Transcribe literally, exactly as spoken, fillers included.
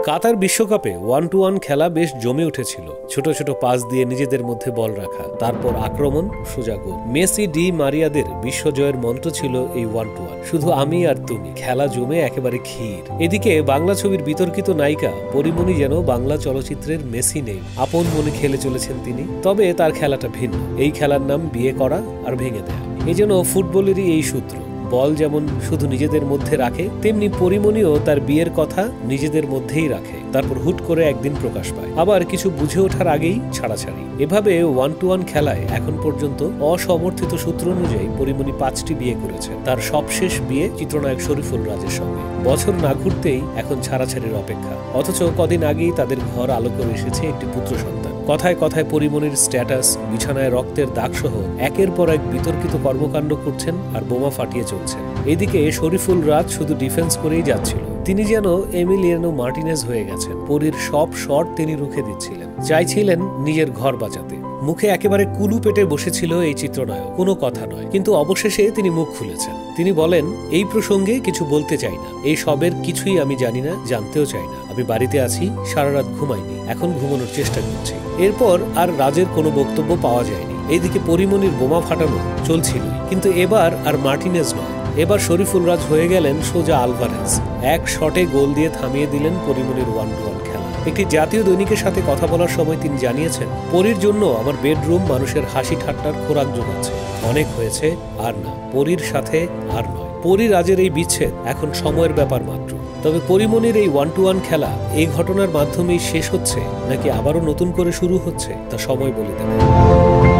কাতার বিশ্বকাপে one two one খেলা বেশ জমে উঠেছিল। ছোট ছোট পাস দিয়ে নিজেদের মধ্যে বল রাখা, তারপর আক্রমণ, সোজা গোল। মেসি, ডি মারিয়াদের বিশ্বজয়ের মন্ত্র ছিল এই ওয়ান টু ওয়ান, শুধু আমি আর তুমি। খেলা জমে একেবারে ক্ষীর। এদিকে বাংলা ছবির বিতর্কিত নায়িকা পরিমণি যেন বাংলা চলচ্চিত্রের মেসি নেই, আপন মনে খেলে চলেছেন তিনি। তবে তার খেলাটা ভিন্ন। এই খেলার নাম বিয়ে করা আর ভেঙে দেয়া। এই জন্য ফুটবলেরই এই সূত্র, বল যেমন শুধু নিজেদের মধ্যে রাখে, তেমনি পরিমণিও তার বিয়ের কথা নিজেদের মধ্যেই রাখে, তারপর হুট করে একদিন প্রকাশ পায়। আবার কিছু বুঝে ওঠার আগেই ছাড়াছাড়ি। এভাবে ওয়ান টু ওয়ান খেলায় এখন পর্যন্ত অসমর্থিত সূত্র অনুযায়ী পরিমণি পাঁচটি বিয়ে করেছে। তার সবশেষ বিয়ে চিত্রনায়ক শরীফুল রাজের সঙ্গে। বছর না ঘুরতেই এখন ছাড়াছাড়ির অপেক্ষা। অথচ কদিন আগেই তাদের ঘর আলো করে এসেছে একটি পুত্র সন্তান। কথায় কথায় পরিমণির স্ট্যাটাস, বিছানায় রক্তের দাগ সহ একের পর এক বিতর্কিত কর্মকাণ্ড করছেন আর বোমা ফাটিয়ে চলছেন। এদিকে শরীফুল রাজ শুধু ডিফেন্স করেই যাচ্ছিল। তিনি যেন এমিলিয়ানো মার্টিনেজ হয়ে গেছেন। পরীর সব শট তিনি রুখে দিচ্ছিলেন, চাইছিলেন নিজের ঘর বাঁচাতে। মুখে একেবারে কুলু পেটে বসেছিল এই চিত্রনায়ক, কোনো কথা নয়। কিন্তু অবশেষে তিনি মুখ খুলেছেন। তিনি বলেন, এই প্রসঙ্গে কিছু বলতে চাই না, এই সবের কিছুই আমি জানি না, জানতেও চাই না। আমি বাড়িতে আছি, সারা রাত ঘুমাইনি, এখন ঘুমানোর চেষ্টা করছি। এরপর আর রাজের কোনো বক্তব্য পাওয়া যায়নি। এইদিকে পরিমণির বোমা ফাটানো চলছিল, কিন্তু এবার আর মার্টিনেজ নয়, এবার শরীফুল রাজ হয়ে গেলেন সোজা আলভারেজ। এক শটে গোল দিয়ে থামিয়ে দিলেন পরিমণির ওয়ান টু ওয়ান খেলা। একটি জাতীয় দৈনিকের সাথে কথা বলার সময় তিনি জানিয়েছেন, পরীর জন্য আমার বেডরুম মানুষের হাসি ঠাট্টার খোরাক যোগাচ্ছে। অনেক হয়েছে, আর না, পরীর সাথে আর নয়। পরী রাজের এই বিচ্ছেদ এখন সময়ের ব্যাপার মাত্র। তবে পরিমণির এই ওয়ান টু ওয়ান খেলা এই ঘটনার মাধ্যমেই শেষ হচ্ছে নাকি আবারও নতুন করে শুরু হচ্ছে, তা সময় বলে দেবে।